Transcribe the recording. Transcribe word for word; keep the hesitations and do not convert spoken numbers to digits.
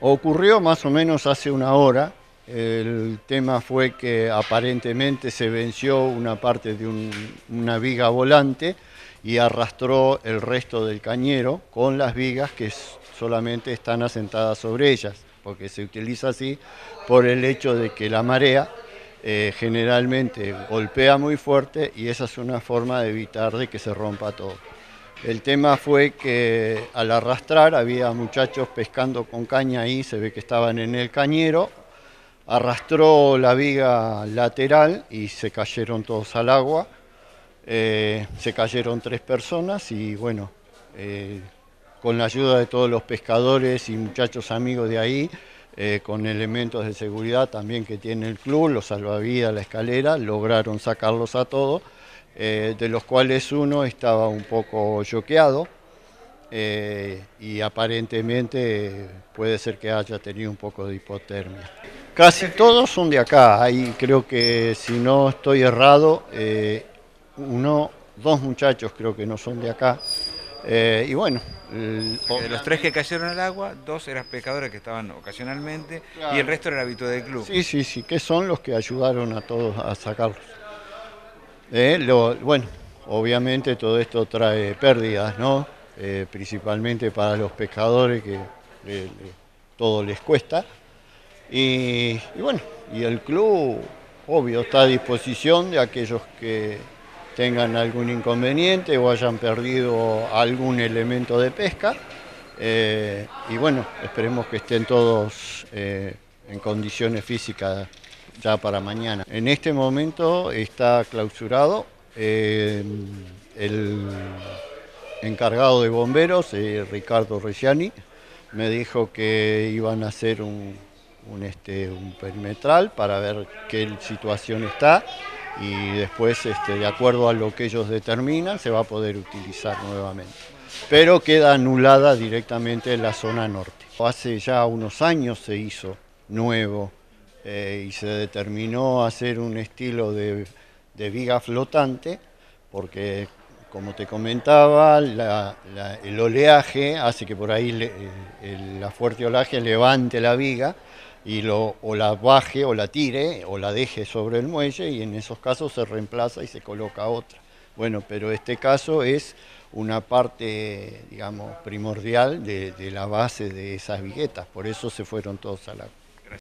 Ocurrió más o menos hace una hora. El tema fue que aparentemente se venció una parte de un, una viga volante y arrastró el resto del cañero con las vigas que solamente están asentadas sobre ellas, porque se utiliza así por el hecho de que la marea eh, generalmente golpea muy fuerte y esa es una forma de evitar de que se rompa todo. El tema fue que al arrastrar había muchachos pescando con caña ahí, se ve que estaban en el cañero, arrastró la viga lateral y se cayeron todos al agua, eh, se cayeron tres personas y bueno, eh, con la ayuda de todos los pescadores y muchachos amigos de ahí, eh, con elementos de seguridad también que tiene el club, los salvavidas, la escalera, lograron sacarlos a todos. Eh, de los cuales uno estaba un poco choqueado eh, y aparentemente puede ser que haya tenido un poco de hipotermia. Casi todos son de acá, ahí creo que si no estoy errado, eh, uno, dos muchachos creo que no son de acá. Eh, y bueno, el, De los tres que cayeron al agua, dos eran pescadores que estaban ocasionalmente y el claro, resto era habitual del club. sí, sí, sí, que son los que ayudaron a todos a sacarlos. Eh, lo, bueno, obviamente todo esto trae pérdidas, ¿no? Eh, principalmente para los pescadores que le, le, todo les cuesta. Y, y bueno, y el club, obvio, está a disposición de aquellos que tengan algún inconveniente o hayan perdido algún elemento de pesca. Eh, y bueno, esperemos que estén todos eh, en condiciones físicas ya para mañana. En este momento está clausurado. Eh, el encargado de bomberos, eh, Ricardo Reggiani, me dijo que iban a hacer un, un, este, un perimetral para ver qué situación está y después, este, de acuerdo a lo que ellos determinan, se va a poder utilizar nuevamente. Pero queda anulada directamente en la zona norte. Hace ya unos años se hizo nuevo eh, y se determinó hacer un estilo de, de viga flotante porque, como te comentaba, la, la, el oleaje hace que por ahí le, el, la fuerte oleaje levante la viga y lo, o la baje o la tire o la deje sobre el muelle y en esos casos se reemplaza y se coloca otra. Bueno, pero este caso es una parte, digamos, primordial de, de la base de esas viguetas, por eso se fueron todos al agua.